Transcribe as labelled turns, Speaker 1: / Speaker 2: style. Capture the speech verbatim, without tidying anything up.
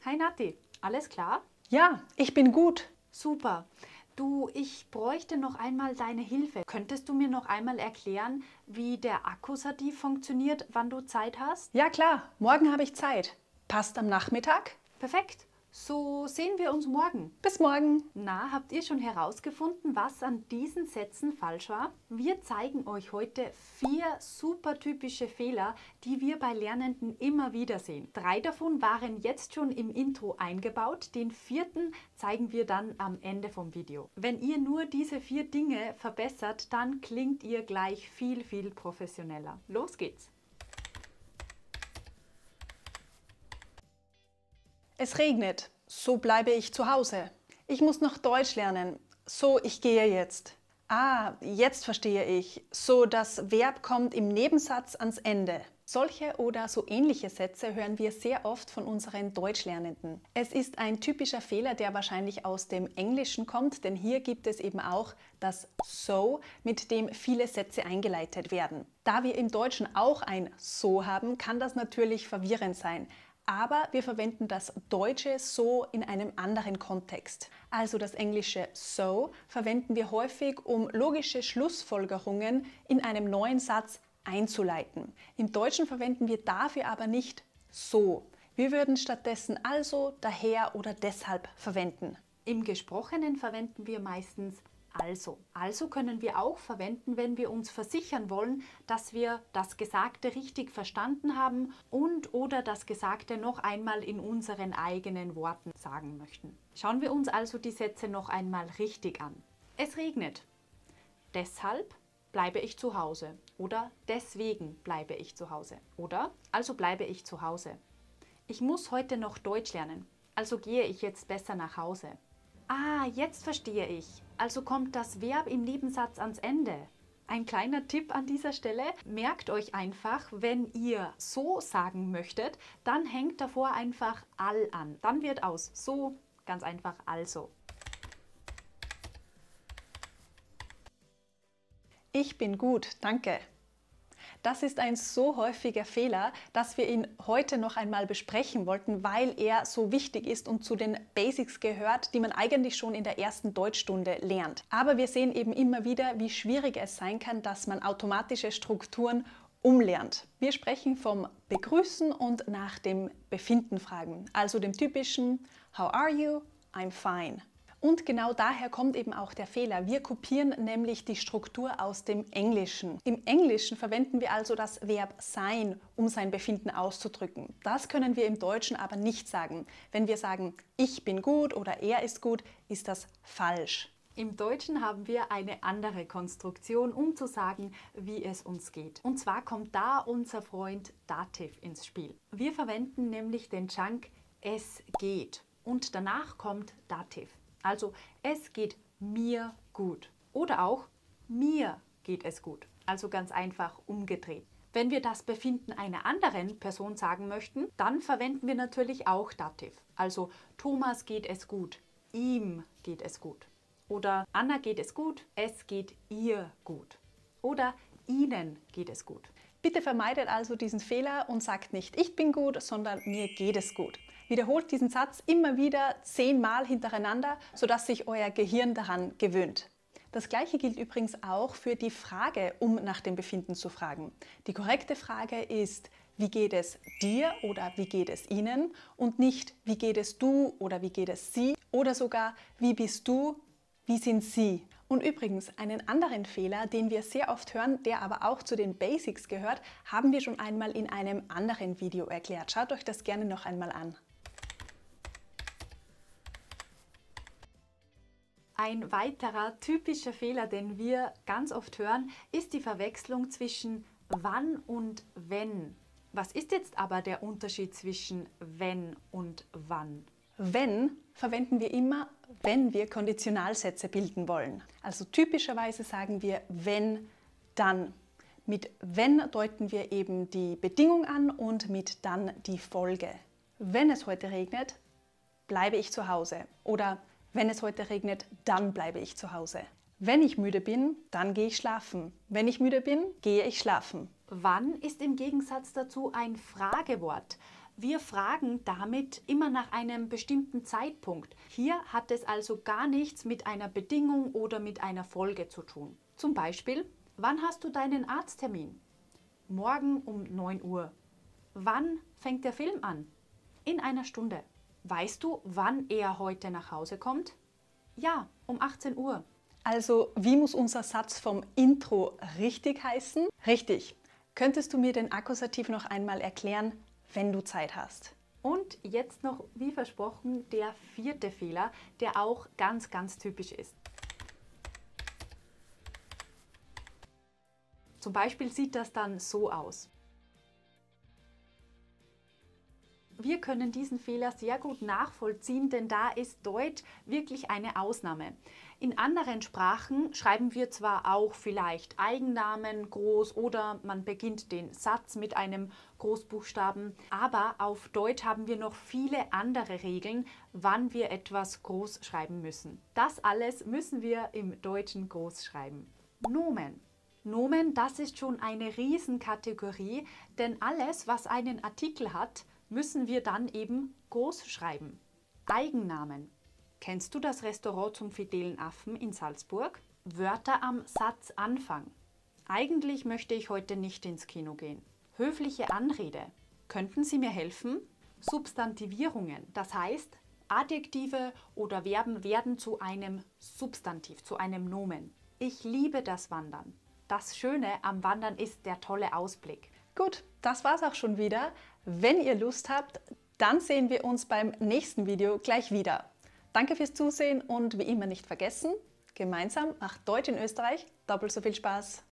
Speaker 1: Hi Nati, alles klar?
Speaker 2: Ja, ich bin gut.
Speaker 1: Super. Du, ich bräuchte noch einmal deine Hilfe. Könntest du mir noch einmal erklären, wie der Akkusativ funktioniert, wann du Zeit hast?
Speaker 2: Ja klar, morgen habe ich Zeit. Passt am Nachmittag?
Speaker 1: Perfekt. So sehen wir uns morgen.
Speaker 2: Bis morgen.
Speaker 1: Na, habt ihr schon herausgefunden, was an diesen Sätzen falsch war? Wir zeigen euch heute vier super typische Fehler, die wir bei Lernenden immer wieder sehen. Drei davon waren jetzt schon im Intro eingebaut, den vierten zeigen wir dann am Ende vom Video. Wenn ihr nur diese vier Dinge verbessert, dann klingt ihr gleich viel, viel professioneller. Los geht's!
Speaker 2: Es regnet, so bleibe ich zu Hause. Ich muss noch Deutsch lernen, so ich gehe jetzt. Ah, jetzt verstehe ich, so das Verb kommt im Nebensatz ans Ende. Solche oder so ähnliche Sätze hören wir sehr oft von unseren Deutschlernenden. Es ist ein typischer Fehler, der wahrscheinlich aus dem Englischen kommt, denn hier gibt es eben auch das so, mit dem viele Sätze eingeleitet werden. Da wir im Deutschen auch ein so haben, kann das natürlich verwirrend sein. Aber wir verwenden das deutsche so in einem anderen Kontext. Also das englische so verwenden wir häufig, um logische Schlussfolgerungen in einem neuen Satz einzuleiten. Im Deutschen verwenden wir dafür aber nicht so. Wir würden stattdessen also, daher oder deshalb verwenden.
Speaker 1: Im Gesprochenen verwenden wir meistens also. Also können wir auch verwenden, wenn wir uns versichern wollen, dass wir das Gesagte richtig verstanden haben und oder das Gesagte noch einmal in unseren eigenen Worten sagen möchten. Schauen wir uns also die Sätze noch einmal richtig an. Es regnet. Deshalb bleibe ich zu Hause. Oder deswegen bleibe ich zu Hause. Oder also bleibe ich zu Hause. Ich muss heute noch Deutsch lernen. Also gehe ich jetzt besser nach Hause. Ah, jetzt verstehe ich. Also kommt das Verb im Nebensatz ans Ende. Ein kleiner Tipp an dieser Stelle. Merkt euch einfach, wenn ihr so sagen möchtet, dann hängt davor einfach all an. Dann wird aus so ganz einfach also.
Speaker 2: Ich bin gut, danke. Das ist ein so häufiger Fehler, dass wir ihn heute noch einmal besprechen wollten, weil er so wichtig ist und zu den Basics gehört, die man eigentlich schon in der ersten Deutschstunde lernt. Aber wir sehen eben immer wieder, wie schwierig es sein kann, dass man automatische Strukturen umlernt. Wir sprechen vom Begrüßen und nach dem Befinden fragen, also dem typischen How are you? I'm fine. Und genau daher kommt eben auch der Fehler. Wir kopieren nämlich die Struktur aus dem Englischen. Im Englischen verwenden wir also das Verb sein, um sein Befinden auszudrücken. Das können wir im Deutschen aber nicht sagen. Wenn wir sagen, ich bin gut oder er ist gut, ist das falsch.
Speaker 1: Im Deutschen haben wir eine andere Konstruktion, um zu sagen, wie es uns geht. Und zwar kommt da unser Freund Dativ ins Spiel. Wir verwenden nämlich den Chunk es geht und danach kommt Dativ. Also es geht mir gut oder auch mir geht es gut. Also ganz einfach umgedreht. Wenn wir das Befinden einer anderen Person sagen möchten, dann verwenden wir natürlich auch Dativ. Also Thomas geht es gut, ihm geht es gut. Oder Anna geht es gut, es geht ihr gut. Oder ihnen geht es gut.
Speaker 2: Bitte vermeidet also diesen Fehler und sagt nicht, ich bin gut, sondern mir geht es gut. Wiederholt diesen Satz immer wieder zehnmal hintereinander, sodass sich euer Gehirn daran gewöhnt. Das Gleiche gilt übrigens auch für die Frage, um nach dem Befinden zu fragen. Die korrekte Frage ist, wie geht es dir oder wie geht es Ihnen und nicht, wie geht es du oder wie geht es Sie oder sogar, wie bist du, wie sind Sie. Und übrigens, einen anderen Fehler, den wir sehr oft hören, der aber auch zu den Basics gehört, haben wir schon einmal in einem anderen Video erklärt. Schaut euch das gerne noch einmal an.
Speaker 1: Ein weiterer typischer Fehler, den wir ganz oft hören, ist die Verwechslung zwischen wann und wenn. Was ist jetzt aber der Unterschied zwischen wenn und wann?
Speaker 2: Wenn verwenden wir immer, wenn wir Konditionalsätze bilden wollen. Also typischerweise sagen wir wenn, dann. Mit wenn deuten wir eben die Bedingung an und mit dann die Folge. Wenn es heute regnet, bleibe ich zu Hause. Oder wenn es heute regnet, dann bleibe ich zu Hause. Wenn ich müde bin, dann gehe ich schlafen. Wenn ich müde bin, gehe ich schlafen.
Speaker 1: Wann ist im Gegensatz dazu ein Fragewort. Wir fragen damit immer nach einem bestimmten Zeitpunkt. Hier hat es also gar nichts mit einer Bedingung oder mit einer Folge zu tun. Zum Beispiel, wann hast du deinen Arzttermin? Morgen um neun Uhr. Wann fängt der Film an? In einer Stunde. Weißt du, wann er heute nach Hause kommt? Ja, um achtzehn Uhr.
Speaker 2: Also, wie muss unser Satz vom Intro richtig heißen? Richtig. Könntest du mir den Akkusativ noch einmal erklären, wenn du Zeit hast?
Speaker 1: Und jetzt noch, wie versprochen, der vierte Fehler, der auch ganz, ganz typisch ist. Zum Beispiel sieht das dann so aus. Wir können diesen Fehler sehr gut nachvollziehen, denn da ist Deutsch wirklich eine Ausnahme. In anderen Sprachen schreiben wir zwar auch vielleicht Eigennamen groß oder man beginnt den Satz mit einem Großbuchstaben, aber auf Deutsch haben wir noch viele andere Regeln, wann wir etwas groß schreiben müssen. Das alles müssen wir im Deutschen groß schreiben. Nomen. Nomen, das ist schon eine Riesenkategorie, denn alles, was einen Artikel hat, müssen wir dann eben groß schreiben. Eigennamen. Kennst du das Restaurant zum Fidelen Affen in Salzburg? Wörter am Satzanfang. Eigentlich möchte ich heute nicht ins Kino gehen. Höfliche Anrede. Könnten Sie mir helfen? Substantivierungen. Das heißt, Adjektive oder Verben werden zu einem Substantiv, zu einem Nomen. Ich liebe das Wandern. Das Schöne am Wandern ist der tolle Ausblick.
Speaker 2: Gut, das war's auch schon wieder. Wenn ihr Lust habt, dann sehen wir uns beim nächsten Video gleich wieder. Danke fürs Zusehen und wie immer nicht vergessen, gemeinsam macht Deutsch in Österreich doppelt so viel Spaß.